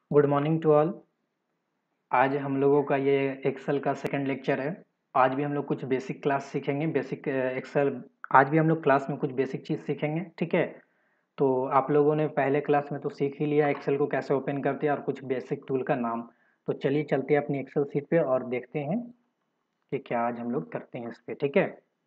Good morning to all. आज हम लोगों का ये एक्सेल का सेकंड लेक्चर है। आज भी हम लोग कुछ बेसिक क्लास सीखेंगे, बेसिक एक्सेल। आज भी हम लोग क्लास में कुछ बेसिक चीज़ सीखेंगे, ठीक है। तो आप लोगों ने पहले क्लास में तो सीख ही लिया एक्सेल को कैसे ओपन करते हैं और कुछ बेसिक टूल का नाम। तो चलिए चलते हैं अपनी एक्सेल सीट पे और देखते हैं कि क्या आज हम लोग करते हैं इस पे, ठीक है।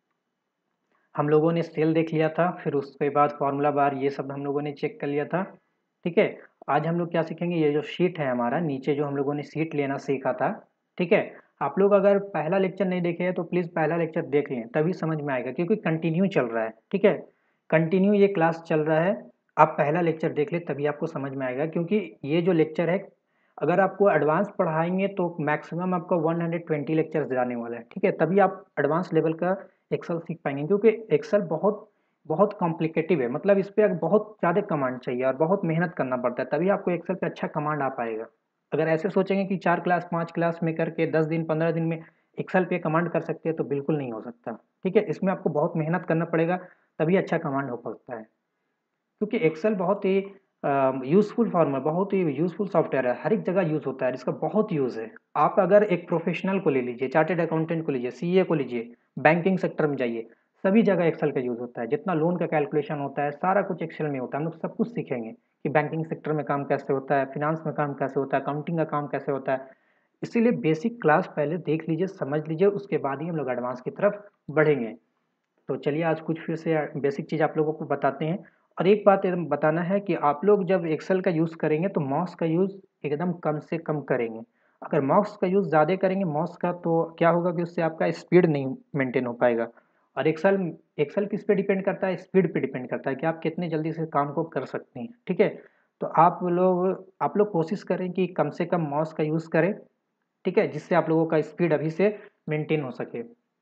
हम लोगों ने सेल देख लिया था, फिर उसके बाद फार्मूला बार ये सब हम लोगों ने चेक कर लिया था, ठीक है। आज हम लोग क्या सीखेंगे, ये जो शीट है हमारा नीचे जो हम लोगों ने शीट लेना सीखा था, ठीक है। आप लोग अगर पहला लेक्चर नहीं देखे हैं तो प्लीज़ पहला लेक्चर देख लें, तभी समझ में आएगा, क्योंकि कंटिन्यू चल रहा है, ठीक है। कंटिन्यू ये क्लास चल रहा है। आप पहला लेक्चर देख लें तभी आपको समझ में आएगा, क्योंकि ये जो लेक्चर है, अगर आपको एडवांस पढ़ाएंगे तो मैक्सिमम आपका 120 लेक्चर्स जाने वाला है, ठीक है। तभी आप एडवांस लेवल का एक्सेल सीख पाएंगे, क्योंकि एक्सेल बहुत बहुत कॉम्प्लिकेटिव है। मतलब इस पे बहुत ज़्यादा कमांड चाहिए और बहुत मेहनत करना पड़ता है, तभी आपको एक्सेल पे अच्छा कमांड आ पाएगा। अगर ऐसे सोचेंगे कि 4 क्लास 5 क्लास में करके 10 दिन 15 दिन में एक्सेल पे कमांड कर सकते हैं, तो बिल्कुल नहीं हो सकता, ठीक है। इसमें आपको बहुत मेहनत करना पड़ेगा, तभी अच्छा कमांड हो पाता है। क्योंकि एक्सेल बहुत ही यूज़फुल फॉर्म है, बहुत ही यूज़फुल सॉफ्टवेयर है, हर एक जगह यूज़ होता है, इसका बहुत यूज़ है। आप अगर एक प्रोफेशनल को ले लीजिए, चार्टेड अकाउंटेंट को लीजिए, सीए को लीजिए, बैंकिंग सेक्टर में जाइए, सभी जगह एक्सेल का यूज़ होता है। जितना लोन का कैलकुलेशन होता है सारा कुछ एक्सेल में होता है। हम लोग सब कुछ सीखेंगे कि बैंकिंग सेक्टर में काम कैसे होता है, फिनांस में काम कैसे होता है, अकाउंटिंग का काम कैसे होता है। इसीलिए बेसिक क्लास पहले देख लीजिए, समझ लीजिए, उसके बाद ही हम लोग एडवांस की तरफ बढ़ेंगे। तो चलिए आज कुछ फिर से बेसिक चीज़ आप लोगों को बताते हैं। और एक बात एकदम बताना है कि आप लोग जब एक्सेल का यूज़ करेंगे तो माउस का यूज़ एकदम कम से कम करेंगे। अगर माउस का यूज़ ज़्यादा करेंगे माउस का, तो क्या होगा कि उससे आपका स्पीड नहीं मेंटेन हो पाएगा। और एक्सेल एक्सेल किस पे डिपेंड करता है, स्पीड पे डिपेंड करता है कि आप कितने जल्दी से काम को कर सकते हैं, ठीक है। तो आप लोग कोशिश करें कि कम से कम माउस का यूज़ करें, ठीक है, जिससे आप लोगों का स्पीड अभी से मेंटेन हो सके।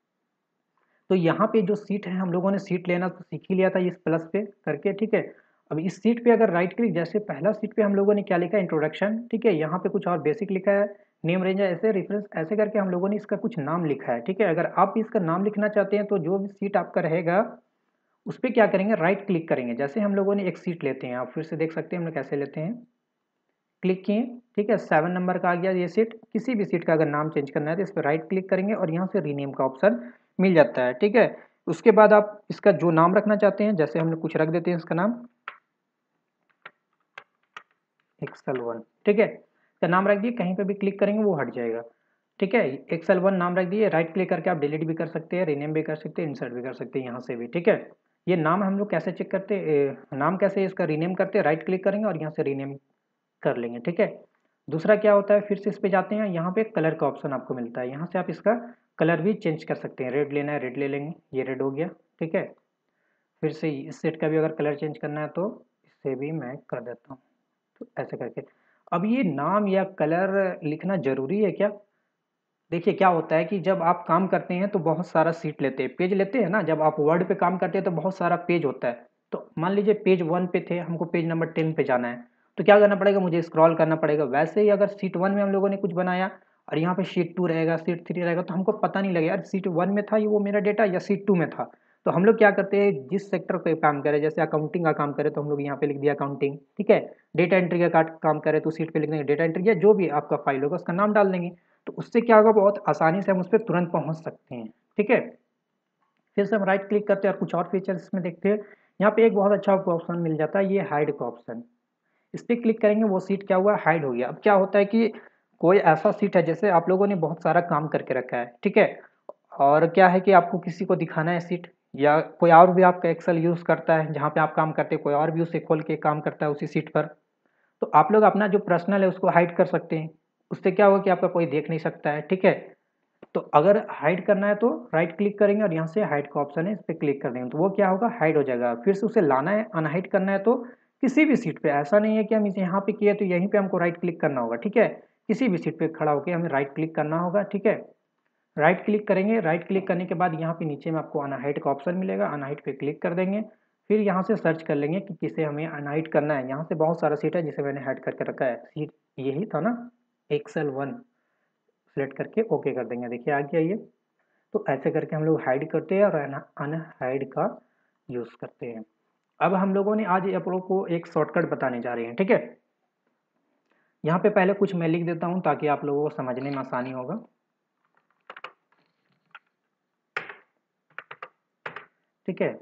तो यहाँ पे जो सीट है, हम लोगों ने सीट लेना तो सीख ही लिया था इस प्लस पे करके, ठीक है। अब इस सीट पे अगर राइट क्लिक, जैसे पहला सीट पे हम लोगों ने क्या लिखा है, इंट्रोडक्शन, ठीक है। यहाँ पे कुछ और बेसिक लिखा है, नेम रेंज, ऐसे रेफरेंस, ऐसे करके हम लोगों ने इसका कुछ नाम लिखा है, ठीक है। अगर आप भी इसका नाम लिखना चाहते हैं तो जो भी सीट आपका रहेगा उस पर क्या करेंगे, राइट क्लिक करेंगे। जैसे हम लोगों ने एक सीट लेते हैं, आप फिर से देख सकते हैं हम लोग कैसे लेते हैं। क्लिक किए, ठीक है, 7 नंबर का आ गया ये सीट। किसी भी सीट का अगर नाम चेंज करना है तो इस पर राइट क्लिक करेंगे और यहाँ से रीनेम का ऑप्शन मिल जाता है, ठीक है। उसके बाद आप इसका जो नाम रखना चाहते हैं, जैसे हम लोग कुछ रख देते हैं इसका नाम एक्सेल 1, ठीक है। इसका नाम रख दिए, कहीं पे भी क्लिक करेंगे वो हट जाएगा, ठीक है। एक्सेल 1 नाम रख दिए, राइट क्लिक करके आप डिलीट भी कर सकते हैं, रीनेम भी कर सकते हैं, इंसर्ट भी कर सकते हैं यहाँ से भी, ठीक है। ये नाम हम लोग कैसे चेक करते हैं, नाम कैसे इसका रीनेम करते हैं, राइट क्लिक करेंगे और यहाँ से रीनेम कर लेंगे, ठीक है। दूसरा क्या होता है, फिर से इस पे जाते हैं, यहाँ पे कलर का ऑप्शन आपको मिलता है, यहाँ से आप इसका कलर भी चेंज कर सकते हैं। रेड लेना है रेड ले लेंगे, ये रेड हो गया, ठीक है। फिर से इस सेट का भी अगर कलर चेंज करना है तो इससे भी मैं कर देता हूँ, तो ऐसे करके। अब ये नाम या कलर लिखना ज़रूरी है क्या? देखिए क्या होता है कि जब आप काम करते हैं तो बहुत सारा सीट लेते हैं, पेज लेते हैं ना। जब आप वर्ड पे काम करते हैं तो बहुत सारा पेज होता है। तो मान लीजिए पेज 1 पे थे, हमको पेज नंबर 10 पे जाना है, तो क्या करना पड़ेगा, मुझे स्क्रॉल करना पड़ेगा। वैसे ही अगर सीट 1 में हम लोगों ने कुछ बनाया और यहाँ पे शीट 2 रहेगा, शीट 3 रहेगा, तो हमको पता नहीं लगेगा यार सीट 1 में था ये वो मेरा डेटा या सीट 2 में था। तो हम लोग क्या करते हैं, जिस सेक्टर पे काम करें, जैसे अकाउंटिंग का काम करें तो हम लोग यहाँ पे लिख दिया अकाउंटिंग, ठीक है। डेटा एंट्री का काम करें तो सीट पे लिख देंगे डेटा एंट्री, या जो भी आपका फाइल होगा उसका नाम डाल देंगे। तो उससे क्या होगा, बहुत आसानी से हम उस पर तुरंत पहुंच सकते हैं, ठीक है। फिर से हम राइट क्लिक करते हैं और कुछ और फीचर्स इसमें देखते हैं। यहाँ पे एक बहुत अच्छा ऑप्शन मिल जाता है, ये हाइड का ऑप्शन। इस पर क्लिक करेंगे, वो सीट क्या हुआ, हाइड हो गया। अब क्या होता है कि कोई ऐसा सीट है, जैसे आप लोगों ने बहुत सारा काम करके रखा है, ठीक है, और क्या है कि आपको किसी को दिखाना है सीट, या कोई और भी आपका एक्सेल यूज़ करता है जहाँ पे आप काम करते हैं, कोई और भी उसे खोल के काम करता है उसी सीट पर। तो आप लोग अपना जो पर्सनल है उसको हाइड कर सकते हैं। उससे क्या होगा कि आपका कोई देख नहीं सकता है, ठीक है। तो अगर हाइड करना है तो राइट क्लिक करेंगे और यहाँ से हाइड का ऑप्शन है, इस पर क्लिक कर देंगे तो वो क्या होगा, हाइड हो जाएगा। फिर से उसे लाना है, अनहाइड करना है तो किसी भी सीट पे, ऐसा नहीं है कि हम इसे यहाँ पे किए तो यहीं पे हमको राइट क्लिक करना होगा, ठीक है। किसी भी सीट पे खड़ा होकर हमें राइट क्लिक करना होगा, ठीक है। राइट क्लिक करेंगे, राइट क्लिक करने के बाद यहाँ पे नीचे में आपको अनहाइड का ऑप्शन मिलेगा, अनहाइड पे क्लिक कर देंगे। फिर यहाँ से सर्च कर लेंगे कि किसे हमें अनहाइड करना है। यहाँ से बहुत सारा सीट है जिसे मैंने हाइड करके रखा है, सीट यही था ना, एक्सेल 1। सेलेक्ट करके ओके कर देंगे, देखिए आ गया ये। तो ऐसे करके हम लोग हाइड करते हैं और अनहाइड का यूज़ करते हैं। अब हम लोगों ने आज आप लोगों को एक शॉर्टकट बताने जा रहे हैं, ठीक है। यहाँ पे पहले कुछ मैं लिख देता हूँ ताकि आप लोगों को समझने में आसानी होगा। ठीक है,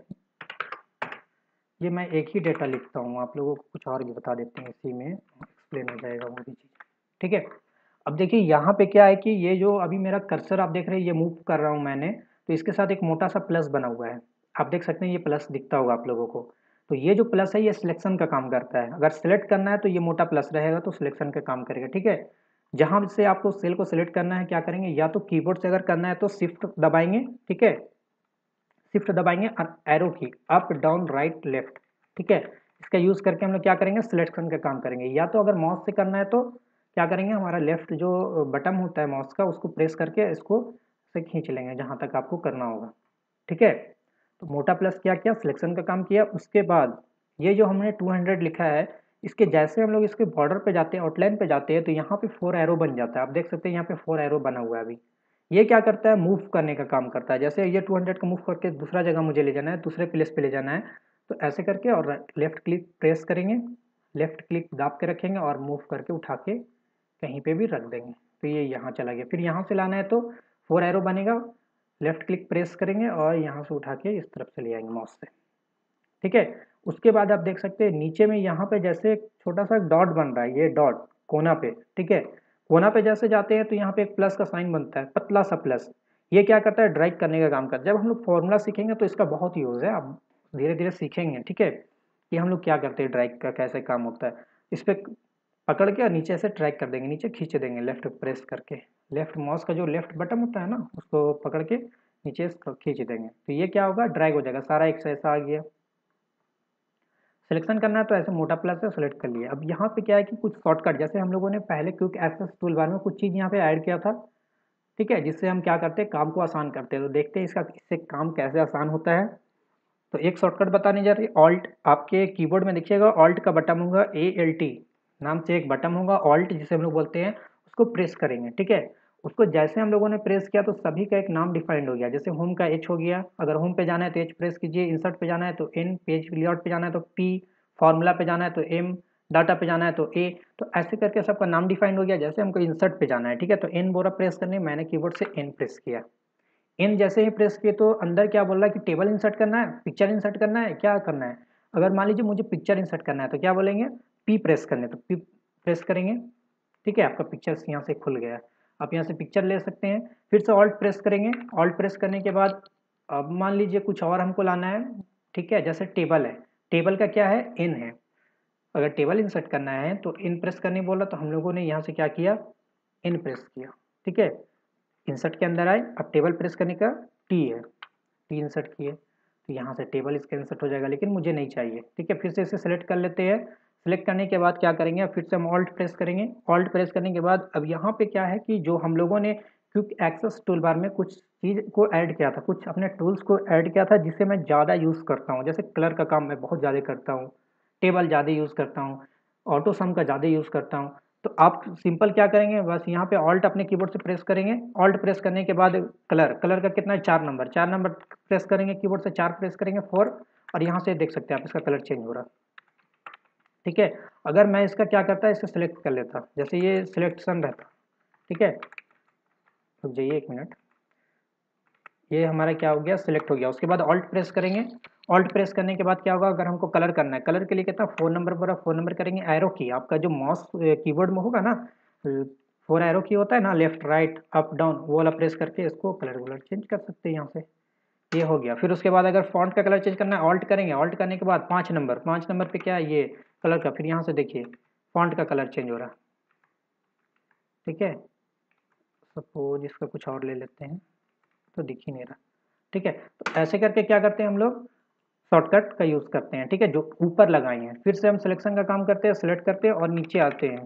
ये मैं एक ही डेटा लिखता हूँ, आप लोगों को कुछ और भी बता देते हैं, इसी में एक्सप्लेन हो जाएगा वो भी चीज़। ठीक है, अब देखिए यहाँ पे क्या है कि ये जो अभी मेरा कर्सर आप देख रहे हैं, ये मूव कर रहा हूँ मैंने, तो इसके साथ एक मोटा सा प्लस बना हुआ है, आप देख सकते हैं ये प्लस दिखता होगा आप लोगों को। तो ये जो प्लस है ये सिलेक्शन का काम करता है, अगर सिलेक्ट करना है तो ये मोटा प्लस रहेगा तो सिलेक्शन का काम करेगा। ठीक है, जहाँ से आपको सेल को सिलेक्ट करना है क्या करेंगे, या तो कीबोर्ड से अगर करना है तो शिफ्ट दबाएंगे, ठीक है, शिफ्ट दबाएंगे और एरो की अप डाउन राइट लेफ्ट। ठीक है, इसका यूज करके हम लोग क्या करेंगे, सिलेक्शन का काम करेंगे। या तो अगर माउस से करना है तो क्या करेंगे, हमारा लेफ्ट जो बटन होता है माउस का उसको प्रेस करके इसको से खींच लेंगे जहां तक आपको करना होगा। ठीक है, तो मोटा प्लस क्या किया, सिलेक्शन का काम किया। उसके बाद ये जो हमने 200 लिखा है, इसके जैसे हम लोग इसके बॉर्डर पे जाते हैं, आउटलाइन पे जाते हैं, तो यहाँ पे 4 एरो बन जाता है, आप देख सकते हैं यहाँ पे 4 एरो बना हुआ है अभी। ये क्या करता है, मूव करने का काम करता है। जैसे ये 200 को मूव करके दूसरा जगह मुझे ले जाना है, दूसरे प्लेस पे ले जाना है, तो ऐसे करके और लेफ्ट क्लिक प्रेस करेंगे, लेफ्ट क्लिक दाब के रखेंगे और मूव करके उठा के कहीं पे भी रख देंगे, तो ये यहाँ चला गया। फिर यहाँ से लाना है तो 4 एरो बनेगा, लेफ्ट क्लिक प्रेस करेंगे और यहाँ से उठा के इस तरफ से ले आएंगे माउस से। ठीक है, उसके बाद आप देख सकते हैं नीचे में यहाँ पे जैसे एक छोटा सा डॉट बन रहा है, ये डॉट कोना पे। ठीक है, कोना पे जैसे जाते हैं तो यहाँ पे एक प्लस का साइन बनता है, पतला सा प्लस। ये क्या करता है, ड्रैग करने का काम करता है। जब हम लोग फॉर्मूला सीखेंगे तो इसका बहुत यूज है, आप धीरे धीरे सीखेंगे। ठीक है, कि हम लोग क्या करते हैं, ड्रैग का कैसे काम होता है। इस पर पकड़ के और नीचे से ड्रैग कर देंगे, नीचे खींच देंगे लेफ्ट प्रेस करके, लेफ्ट माउस का जो लेफ्ट बटन होता है ना उसको पकड़ के नीचे खींच देंगे, तो ये क्या होगा, ड्रैग हो जाएगा सारा, एक ऐसा आ गया। सिलेक्शन करना है तो ऐसे मोटा प्लस से सेलेक्ट कर लिया। अब यहाँ पे क्या है कि कुछ शॉर्टकट, जैसे हम लोगों ने पहले क्विक एक्सेस टूल बार में कुछ चीज़ यहाँ पे ऐड किया था। ठीक है, जिससे हम क्या करते हैं, काम को आसान करते हैं। तो देखते हैं इसका इससे काम कैसे आसान होता है। तो एक शॉर्टकट बताने जा रही है, ऑल्ट, आपके कीबोर्ड में देखिएगा ऑल्ट का बटन होगा, ALT नाम से एक बटन होगा ऑल्ट जिसे हम लोग बोलते हैं, उसको प्रेस करेंगे। ठीक है, उसको जैसे हम लोगों ने प्रेस किया तो सभी का एक नाम डिफाइंड हो गया। जैसे होम का H हो गया, अगर होम पे जाना है तो H प्रेस कीजिए, इंसर्ट पे जाना है तो N, पेज लेआउट पे जाना है तो P, फॉर्मूला पे जाना है तो M, डाटा पे जाना है तो A। तो ऐसे करके सबका नाम डिफाइंड हो गया। जैसे हमको इंसर्ट पे जाना है, ठीक है, तो N बोला प्रेस करने, मैंने कीबोर्ड से N प्रेस किया। इन जैसे ही प्रेस किए तो अंदर क्या बोल रहा है कि टेबल इंसर्ट करना है, पिक्चर इंसर्ट करना है, क्या करना है। अगर मान लीजिए मुझे पिक्चर इंसर्ट करना है तो क्या बोलेंगे, पी प्रेस करने, तो पी प्रेस करेंगे। ठीक है, आपका पिक्चर यहाँ से खुल गया, आप यहाँ से पिक्चर ले सकते हैं। फिर से ऑल्ट प्रेस करेंगे, ऑल्ट प्रेस करने के बाद अब मान लीजिए कुछ और हमको लाना है। ठीक है, जैसे टेबल है, टेबल का क्या है, इन है, अगर टेबल इंसर्ट करना है तो इन प्रेस करने बोला तो हम लोगों ने यहाँ से क्या किया, इन प्रेस किया। ठीक है, इंसर्ट के अंदर आए, अब टेबल प्रेस करने का टी है, टी इंसर्ट किए, तो यहाँ से टेबल इसका इंसर्ट हो जाएगा, लेकिन मुझे नहीं चाहिए। ठीक है, फिर से इसे सेलेक्ट कर लेते हैं। सेलेक्ट करने के बाद क्या करेंगे, फिर से हम ऑल्ट प्रेस करेंगे। ऑल्ट प्रेस करने के बाद अब यहाँ पे क्या है कि जो हम लोगों ने क्विक एक्सेस टूल बार में कुछ चीज़ को ऐड किया था, कुछ अपने टूल्स को ऐड किया था जिसे मैं ज़्यादा यूज़ करता हूँ। जैसे कलर का काम मैं बहुत ज़्यादा करता हूँ, टेबल ज़्यादा यूज़ करता हूँ, ऑटो सम का ज़्यादा यूज़ करता हूँ। तो आप सिंपल क्या करेंगे, बस यहाँ पे ऑल्ट अपने कीबोर्ड से प्रेस करेंगे। ऑल्ट प्रेस करने के बाद कलर, कलर का कितना है, 4 नंबर, 4 नंबर प्रेस करेंगे, कीबोर्ड से 4 प्रेस करेंगे, 4, और यहाँ से देख सकते हैं आप इसका कलर चेंज हो रहा है। ठीक है, अगर मैं इसका क्या करता है, इसे सिलेक्ट कर लेता, जैसे ये सिलेक्शन रहता। ठीक है, रुक जाइए 1 मिनट, ये हमारा क्या हो गया, सिलेक्ट हो गया। उसके बाद ऑल्ट प्रेस करेंगे, ऑल्ट प्रेस करने के बाद क्या होगा, अगर हमको कलर करना है, कलर के लिए कितना, 4 नंबर पूरा 4 नंबर करेंगे। एरो की, आपका जो माउस कीबोर्ड में होगा ना, 4 एरो की होता है ना, लेफ्ट राइट अप डाउन, वो वाला प्रेस करके इसको कलर वलर चेंज कर सकते हैं यहाँ से। ये हो गया। फिर उसके बाद अगर फॉन्ट का कलर चेंज करना है, ऑल्ट करेंगे, ऑल्ट करने के बाद 5 नंबर, 5 नंबर पे क्या है, ये कलर का, फिर यहाँ से देखिए फॉन्ट का कलर चेंज हो रहा है। ठीक है, सपोज इसका कुछ और ले लेते हैं, तो दिख ही नहीं रहा। ठीक है, तो ऐसे करके क्या करते हैं हम लोग, शॉर्टकट का यूज़ करते हैं। ठीक है, जो ऊपर लगाए हैं, फिर से हम सिलेक्शन का काम करते हैं, सिलेक्ट करते हैं और नीचे आते हैं।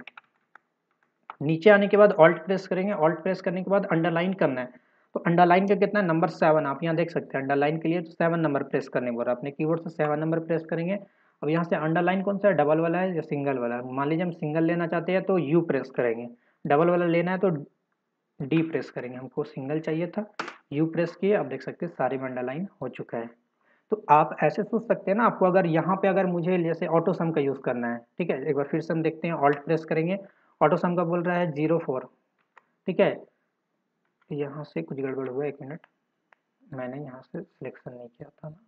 नीचे आने के बाद ऑल्ट प्रेस करेंगे, ऑल्ट प्रेस करने के बाद अंडरलाइन करना है, तो अंडरलाइन का कितना है, नंबर 7, आप यहाँ देख सकते हैं अंडरलाइन के लिए 7 नंबर प्रेस करने बोल रहा है, अपने कीबोर्ड से 7 नंबर प्रेस करेंगे। अब यहाँ से अंडरलाइन कौन सा है, डबल वाला है या सिंगल वाला है। मान लीजिए हम सिंगल लेना चाहते हैं तो यू प्रेस करेंगे, डबल वाला लेना है तो डी प्रेस करेंगे। हमको सिंगल चाहिए था, यू प्रेस किए, अब देख सकते हैं सारे में अंडरलाइन हो चुका है। तो आप ऐसे सोच सकते हैं ना, आपको अगर यहाँ पे अगर मुझे जैसे ऑटो सम का यूज़ करना है, ठीक है, एक बार फिर से हम देखते हैं, ऑल्ट प्रेस करेंगे, ऑटो सम का बोल रहा है 0 4, ठीक है। यहाँ से कुछ गड़बड़ हुआ, 1 मिनट, मैंने यहाँ से सिलेक्शन नहीं किया था ना,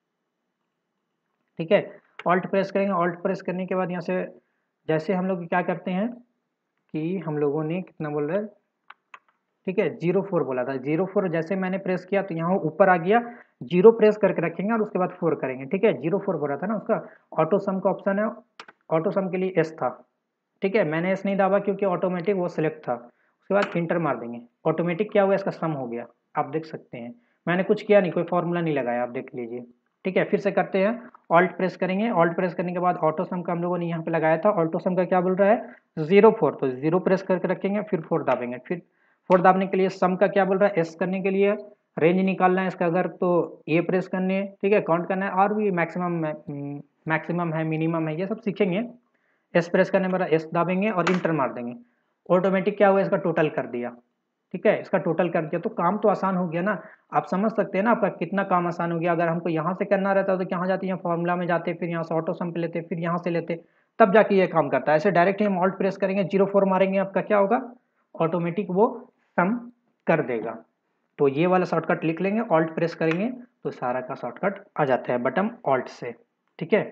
ठीक है। ऑल्ट प्रेस करेंगे, ऑल्ट प्रेस करने के बाद यहाँ से जैसे हम लोग क्या करते हैं कि हम लोगों ने कितना बोल रहे हैं, ठीक है, 0 4 बोला था, 0 4 जैसे मैंने प्रेस किया तो यहाँ ऊपर आ गया, 0 प्रेस करके रखेंगे और उसके बाद 4 करेंगे, ठीक है। 0 4 बोला था ना उसका। ऑटो सम का ऑप्शन है, ऑटो सम के लिए एस था, ठीक है। मैंने एस नहीं दाबा क्योंकि ऑटोमेटिक वो सिलेक्ट था। उसके बाद इंटर मार देंगे, ऑटोमेटिक क्या हुआ, इसका सम हो गया, आप देख सकते हैं। मैंने कुछ किया नहीं, कोई फॉर्मूला नहीं लगाया, आप देख लीजिए, ठीक है। फिर से करते हैं, ऑल्ट प्रेस करेंगे, ऑल्ट प्रेस करने के बाद ऑटो सम का हम लोगों ने यहाँ पे लगाया था, ऑटो सम का क्या बोल रहा है 0 4, तो 0 प्रेस करके रखेंगे, फिर 4 दाबेंगे, फिर 4 दाबने के लिए सम का क्या बोल रहा है, एस करने के लिए रेंज निकालना है इसका, अगर तो ए प्रेस करने है, ठीक है, काउंट करना है, और भी मैक्सिमम है, मिनिमम है, ये सब सीखेंगे। एस प्रेस करने पर एस दाबेंगे और इंटर मार देंगे, ऑटोमेटिक क्या हुआ, इसका टोटल कर दिया, ठीक है। इसका टोटल कर दिया तो काम तो आसान हो गया ना। आप समझ सकते हैं ना आपका कितना काम आसान हो गया। अगर हमको यहाँ से करना रहता तो कहाँ जाते हैं, फॉर्मूला में जाते, फिर यहाँ से ऑटो सम पे लेते, फिर यहाँ से लेते, तब जाके ये काम करता है। ऐसे डायरेक्ट हम ऑल्ट प्रेस करेंगे, 0 4 मारेंगे, आपका क्या होगा, ऑटोमेटिक वो सम कर देगा। तो ये वाला शॉर्टकट लिख लेंगे, ऑल्ट प्रेस करेंगे तो सारा का शॉर्टकट आ जाता है बटन ऑल्ट से, ठीक है।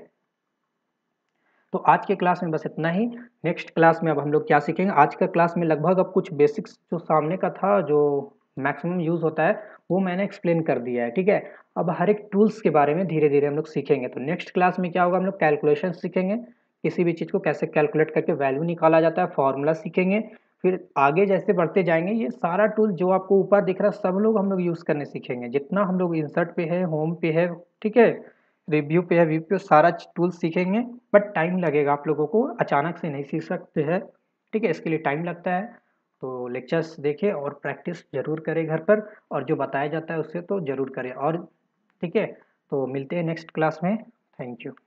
तो आज के क्लास में बस इतना ही। नेक्स्ट क्लास में अब हम लोग क्या सीखेंगे, आज का क्लास में लगभग अब कुछ बेसिक्स जो सामने का था, जो मैक्सिमम यूज़ होता है, वो मैंने एक्सप्लेन कर दिया है, ठीक है। अब हर एक टूल्स के बारे में धीरे धीरे हम लोग सीखेंगे। तो नेक्स्ट क्लास में क्या होगा, हम लोग कैलकुलेशन सीखेंगे, किसी भी चीज़ को कैसे कैलकुलेट करके वैल्यू निकाला जाता है, फॉर्मूला सीखेंगे। फिर आगे जैसे बढ़ते जाएंगे, ये सारा टूल जो आपको ऊपर दिख रहा है सब लोग हम लोग यूज़ करने सीखेंगे, जितना हम लोग इंसर्ट पे है, होम पे है, ठीक है, रिव्यू पे है, व्यू पे, सारा टूल सीखेंगे। बट टाइम लगेगा, आप लोगों को अचानक से नहीं सीख सकते हैं, ठीक है, इसके लिए टाइम लगता है। तो लेक्चर्स देखें और प्रैक्टिस जरूर करें घर पर, और जो बताया जाता है उससे तो जरूर करें, और ठीक है। तो मिलते हैं नेक्स्ट क्लास में, थैंक यू।